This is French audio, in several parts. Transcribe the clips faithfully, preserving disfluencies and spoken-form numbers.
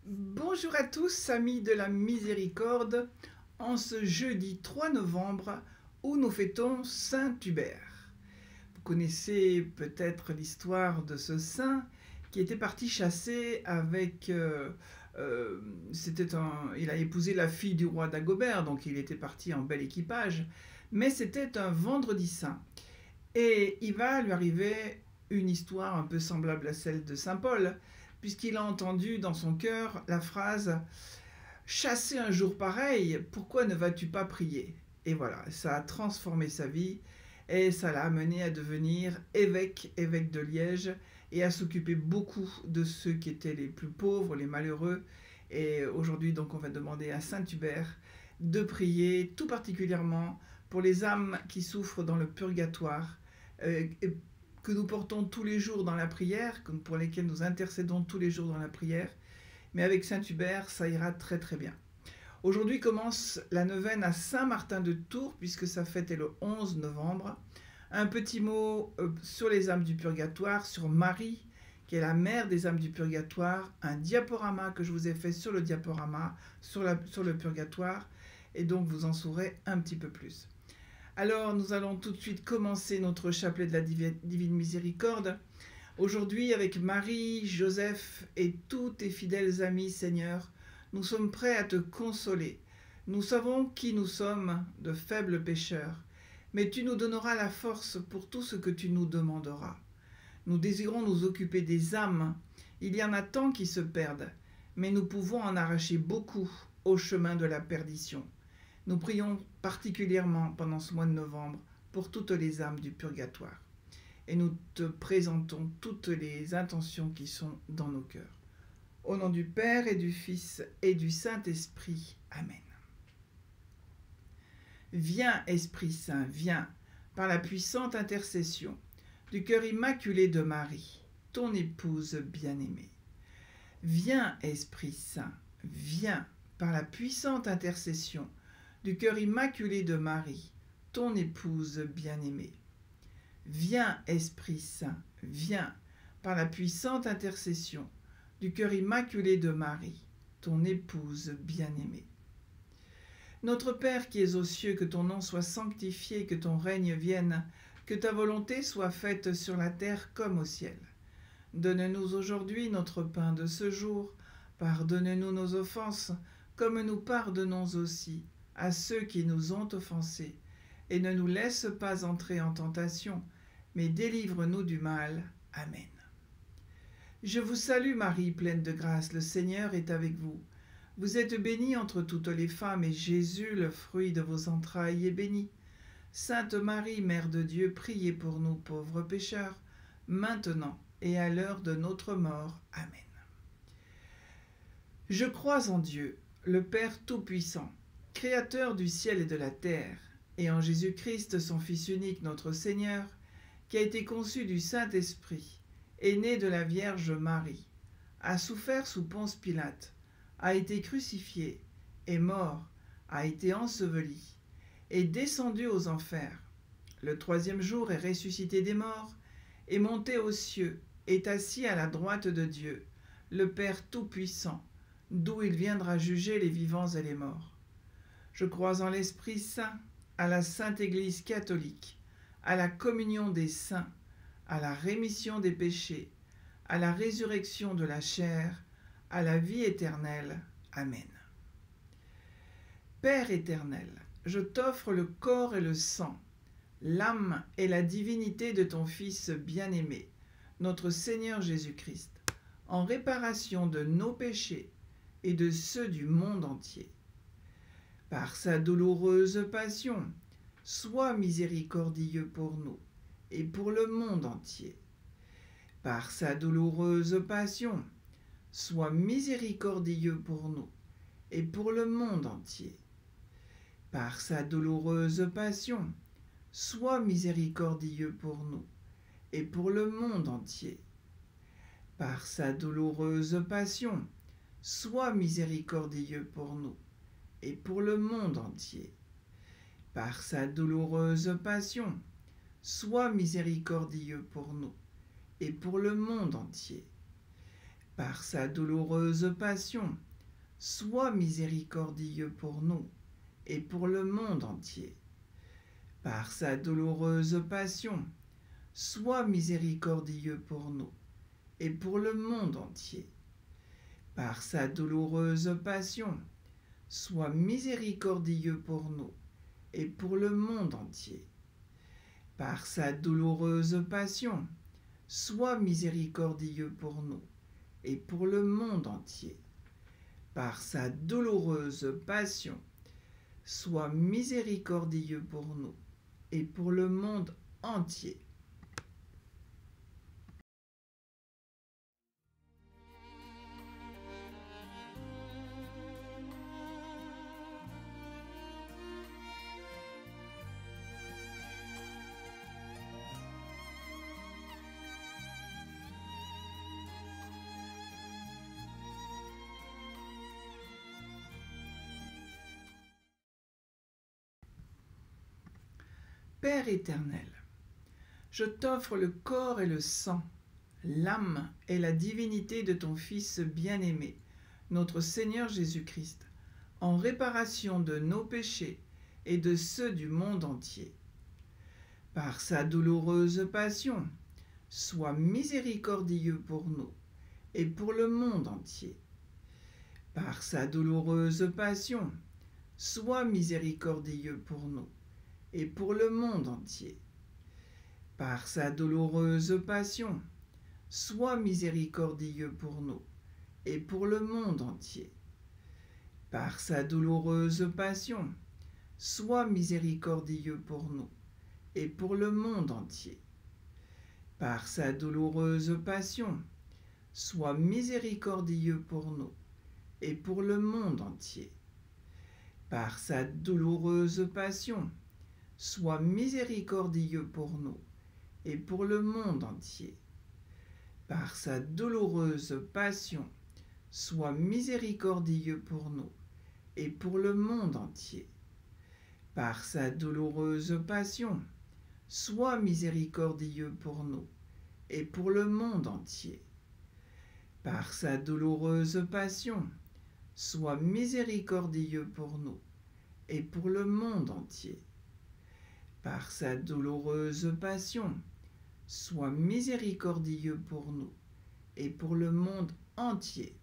Bonjour à tous, amis de la miséricorde, en ce jeudi trois novembre où nous fêtons Saint Hubert. Vous connaissez peut-être l'histoire de ce saint qui était parti chasser avec... Euh, euh, c'était un, il a épousé la fille du roi Dagobert, donc il était parti en bel équipage, mais c'était un vendredi saint. Et il va lui arriver une histoire un peu semblable à celle de Saint Paul, puisqu'il a entendu dans son cœur la phrase chasser un jour pareil, pourquoi ne vas-tu pas prier? Et voilà, ça a transformé sa vie et ça l'a amené à devenir évêque, évêque de Liège, et à s'occuper beaucoup de ceux qui étaient les plus pauvres, les malheureux. Et aujourd'hui, donc, on va demander à Saint Hubert de prier tout particulièrement pour les âmes qui souffrent dans le purgatoire, euh, que nous portons tous les jours dans la prière, pour lesquelles nous intercédons tous les jours dans la prière. Mais avec Saint Hubert, ça ira très très bien. Aujourd'hui commence la neuvaine à Saint-Martin de Tours, puisque sa fête est le onze novembre. Un petit mot sur les âmes du purgatoire, sur Marie, qui est la mère des âmes du purgatoire, un diaporama que je vous ai fait sur le diaporama, sur, la, sur le purgatoire, et donc vous en saurez un petit peu plus. Alors nous allons tout de suite commencer notre chapelet de la Divine Miséricorde. Aujourd'hui, avec Marie, Joseph et tous tes fidèles amis, Seigneur, nous sommes prêts à te consoler. Nous savons qui nous sommes, de faibles pécheurs, mais tu nous donneras la force pour tout ce que tu nous demanderas. Nous désirons nous occuper des âmes. Il y en a tant qui se perdent, mais nous pouvons en arracher beaucoup au chemin de la perdition. Nous prions particulièrement pendant ce mois de novembre pour toutes les âmes du purgatoire. Et nous te présentons toutes les intentions qui sont dans nos cœurs. Au nom du Père et du Fils et du Saint-Esprit. Amen. Viens, Esprit Saint, viens, par la puissante intercession du cœur immaculé de Marie, ton épouse bien-aimée. Viens, Esprit Saint, viens, par la puissante intercession du cœur immaculé de Marie, ton épouse bien-aimée. Viens, Esprit Saint, viens, par la puissante intercession du cœur immaculé de Marie, ton épouse bien-aimée. Notre Père qui es aux cieux, que ton nom soit sanctifié, que ton règne vienne, que ta volonté soit faite sur la terre comme au ciel. Donne-nous aujourd'hui notre pain de ce jour, pardonne-nous nos offenses, comme nous pardonnons aussi à ceux qui nous ont offensés, et ne nous laisse pas entrer en tentation, mais délivre-nous du mal. Amen. Je vous salue Marie, pleine de grâce, le Seigneur est avec vous. Vous êtes bénie entre toutes les femmes, et Jésus, le fruit de vos entrailles, est béni. Sainte Marie, Mère de Dieu, priez pour nous pauvres pécheurs, maintenant et à l'heure de notre mort. Amen. Je crois en Dieu, le Père Tout-Puissant, Créateur du ciel et de la terre, et en Jésus-Christ, son Fils unique, notre Seigneur, qui a été conçu du Saint-Esprit, est né de la Vierge Marie, a souffert sous Ponce Pilate, a été crucifié, est mort, a été enseveli, est descendu aux enfers. Le troisième jour est ressuscité des morts, est monté aux cieux, est assis à la droite de Dieu, le Père Tout-Puissant, d'où il viendra juger les vivants et les morts. Je crois en l'Esprit Saint, à la Sainte Église catholique, à la communion des saints, à la rémission des péchés, à la résurrection de la chair, à la vie éternelle. Amen. Père éternel, je t'offre le corps et le sang, l'âme et la divinité de ton Fils bien-aimé, notre Seigneur Jésus-Christ, en réparation de nos péchés et de ceux du monde entier. Par sa douloureuse passion, sois miséricordieux pour nous et pour le monde entier. Par sa douloureuse passion, sois miséricordieux pour nous et pour le monde entier. Par sa douloureuse passion, sois miséricordieux pour nous et pour le monde entier. Par sa douloureuse passion, sois miséricordieux pour nous et pour le monde entier. Par sa douloureuse passion, sois miséricordieux pour nous et pour le monde entier. par sa douloureuse passion, sois miséricordieux pour nous et pour le monde entier. Par sa douloureuse passion, sois miséricordieux pour nous et pour le monde entier. Par sa douloureuse passion, sois miséricordieux pour nous et pour le monde entier. Par sa douloureuse passion, sois miséricordieux pour nous et pour le monde entier. Par sa douloureuse passion, sois miséricordieux pour nous et pour le monde entier. Père éternel, je t'offre le corps et le sang, l'âme et la divinité de ton Fils bien-aimé, notre Seigneur Jésus-Christ, en réparation de nos péchés et de ceux du monde entier. Par sa douloureuse passion, sois miséricordieux pour nous et pour le monde entier. Par sa douloureuse passion, sois miséricordieux pour nous et pour le monde entier. Par sa douloureuse passion, sois miséricordieux pour nous et pour le monde entier. Par sa douloureuse passion, sois miséricordieux pour nous et pour le monde entier. Par sa douloureuse passion, sois miséricordieux pour nous et pour le monde entier. Par sa douloureuse passion, sois miséricordieux pour nous et pour le monde entier. Par sa douloureuse passion, sois miséricordieux pour nous et pour le monde entier. Par sa douloureuse passion, sois miséricordieux pour nous et pour le monde entier. Par sa douloureuse passion, sois miséricordieux pour nous et pour le monde entier. Par sa douloureuse passion, sois miséricordieux pour nous et pour le monde entier.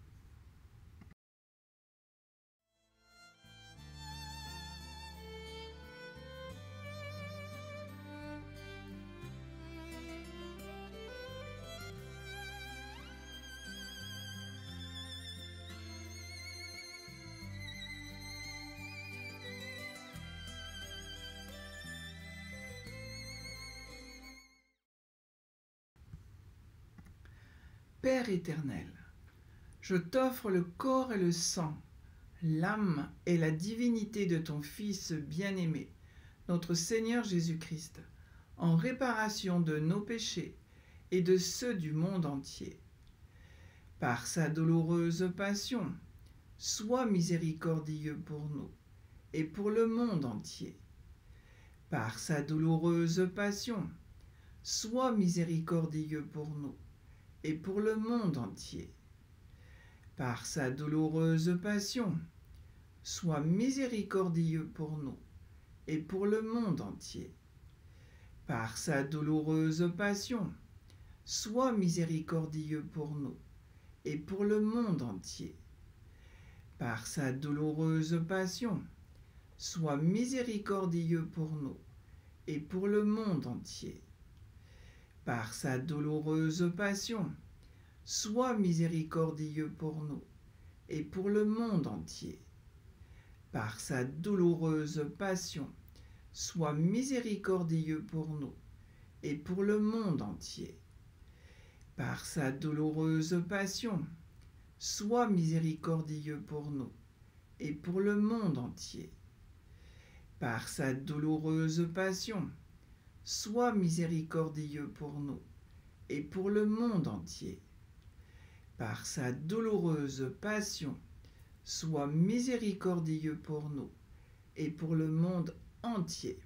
Père éternel, je t'offre le corps et le sang, l'âme et la divinité de ton Fils bien-aimé, notre Seigneur Jésus-Christ, en réparation de nos péchés et de ceux du monde entier. Par sa douloureuse passion, sois miséricordieux pour nous et pour le monde entier. Par sa douloureuse passion, sois miséricordieux pour nous et pour le monde entier. Par sa douloureuse passion, sois miséricordieux pour nous et pour le monde entier. Par sa douloureuse passion, sois miséricordieux pour nous et pour le monde entier. Par sa douloureuse passion, sois miséricordieux pour nous et pour le monde entier. Par sa douloureuse passion, sois miséricordieux pour nous et pour le monde entier. Par sa douloureuse passion, sois miséricordieux pour nous et pour le monde entier. Par sa douloureuse passion, sois miséricordieux pour nous et pour le monde entier. Par sa douloureuse passion, sois miséricordieux pour nous et pour le monde entier. Par sa douloureuse passion, sois miséricordieux pour nous et pour le monde entier.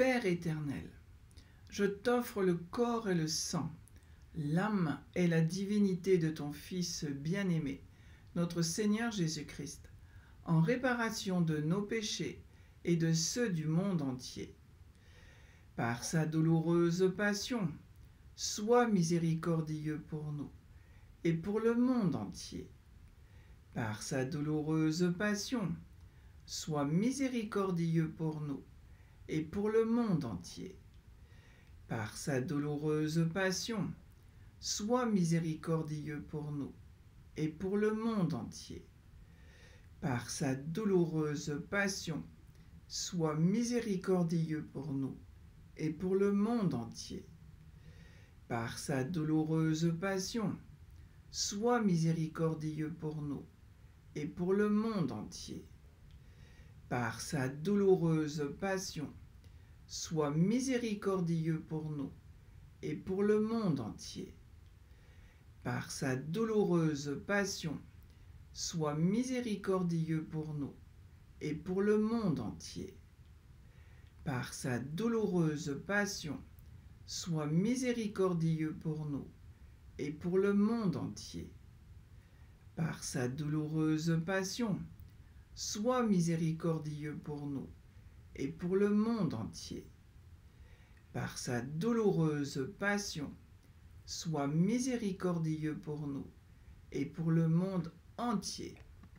Père éternel, je t'offre le corps et le sang, l'âme et la divinité de ton Fils bien-aimé, notre Seigneur Jésus-Christ, en réparation de nos péchés et de ceux du monde entier. Par sa douloureuse passion, sois miséricordieux pour nous et pour le monde entier. Par sa douloureuse passion, sois miséricordieux pour nous et pour le monde entier. Par sa douloureuse passion, sois miséricordieux pour nous et pour le monde entier. Par sa douloureuse passion, sois miséricordieux pour nous et pour le monde entier. Par sa douloureuse passion, sois miséricordieux pour nous et pour le monde entier. Par sa douloureuse passion, sois miséricordieux pour nous et pour le monde entier. Par sa douloureuse passion, sois miséricordieux pour nous et pour le monde entier. Par sa douloureuse passion, sois miséricordieux pour nous et pour le monde entier. Par sa douloureuse passion, sois miséricordieux pour nous et pour le monde entier. Par sa douloureuse passion, sois miséricordieux pour nous et pour le monde entier.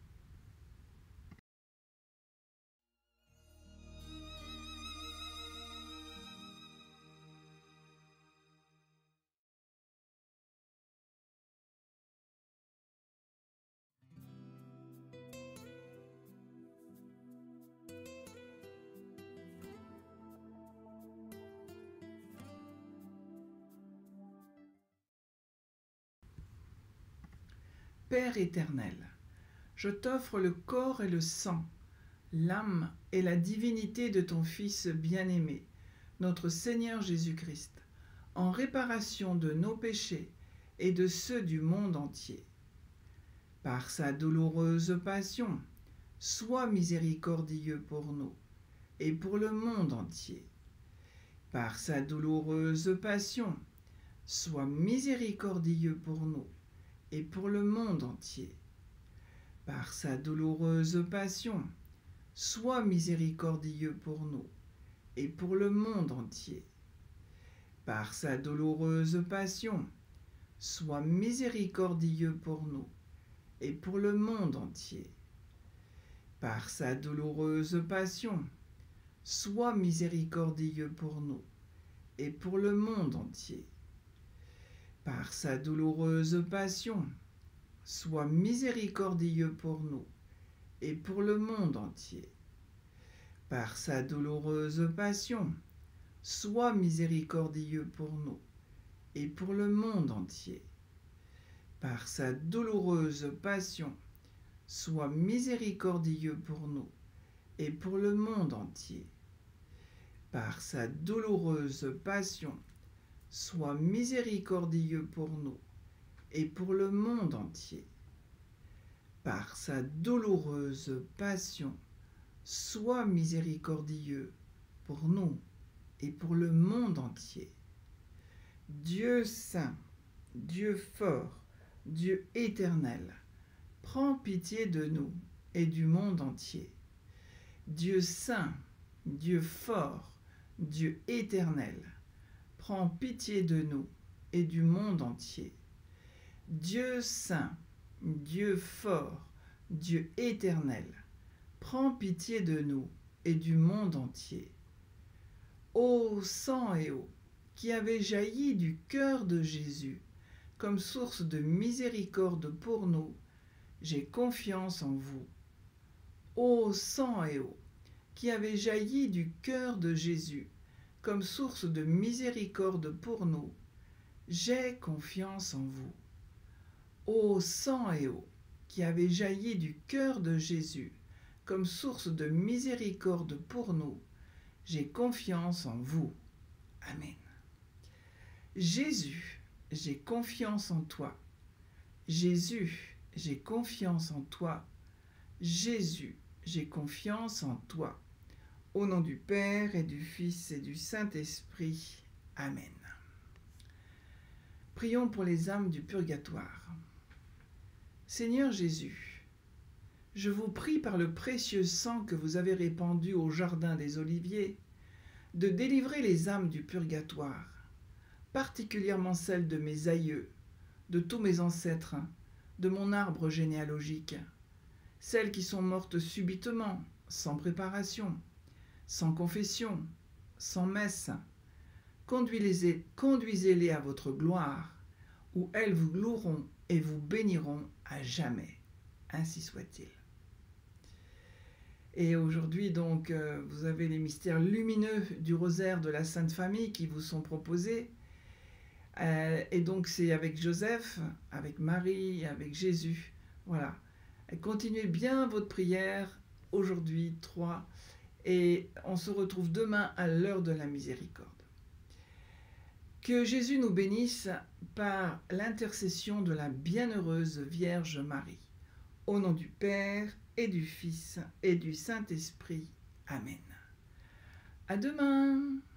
Père éternel, je t'offre le corps et le sang, l'âme et la divinité de ton Fils bien-aimé, notre Seigneur Jésus-Christ, en réparation de nos péchés et de ceux du monde entier. Par sa douloureuse passion, sois miséricordieux pour nous et pour le monde entier. Par sa douloureuse passion, sois miséricordieux pour nous et pour le monde entier. Par sa douloureuse passion, sois miséricordieux pour nous et pour le monde entier. Par sa douloureuse passion, sois miséricordieux pour nous et pour le monde entier. Par sa douloureuse passion, sois miséricordieux pour nous et pour le monde entier. Par sa douloureuse passion, sois miséricordieux pour nous et pour le monde entier. Par sa douloureuse passion, sois miséricordieux pour nous et pour le monde entier. Par sa douloureuse passion, sois miséricordieux pour nous et pour le monde entier. Par sa douloureuse passion, sois miséricordieux pour nous et pour le monde entier. Par sa douloureuse passion, sois miséricordieux pour nous et pour le monde entier. Dieu saint, Dieu fort, Dieu éternel, prends pitié de nous et du monde entier. Dieu saint, Dieu fort, Dieu éternel, prends pitié de nous et du monde entier. Dieu saint, Dieu fort, Dieu éternel, prends pitié de nous et du monde entier. Ô sang et eau qui avez jailli du cœur de Jésus comme source de miséricorde pour nous, j'ai confiance en vous. Ô sang et eau qui avez jailli du cœur de Jésus comme source de miséricorde pour nous, j'ai confiance en vous. Ô sang et eau qui avez jailli du cœur de Jésus comme source de miséricorde pour nous, j'ai confiance en vous. Amen. Jésus, j'ai confiance en toi. Jésus, j'ai confiance en toi. Jésus, j'ai confiance en toi. Au nom du Père et du Fils et du Saint-Esprit. Amen. Prions pour les âmes du purgatoire. Seigneur Jésus, je vous prie par le précieux sang que vous avez répandu au jardin des Oliviers, de délivrer les âmes du purgatoire, particulièrement celles de mes aïeux, de tous mes ancêtres, de mon arbre généalogique, celles qui sont mortes subitement, sans préparation, sans confession, sans messe. Conduisez-les, conduisez-les à votre gloire, où elles vous loueront et vous béniront à jamais. Ainsi soit-il. Et aujourd'hui, donc, euh, vous avez les mystères lumineux du rosaire de la Sainte Famille qui vous sont proposés. Euh, et donc, c'est avec Joseph, avec Marie, avec Jésus. Voilà. Et continuez bien votre prière aujourd'hui, trois. Et on se retrouve demain à l'heure de la miséricorde. Que Jésus nous bénisse par l'intercession de la bienheureuse Vierge Marie. Au nom du Père et du Fils et du Saint-Esprit. Amen. À demain.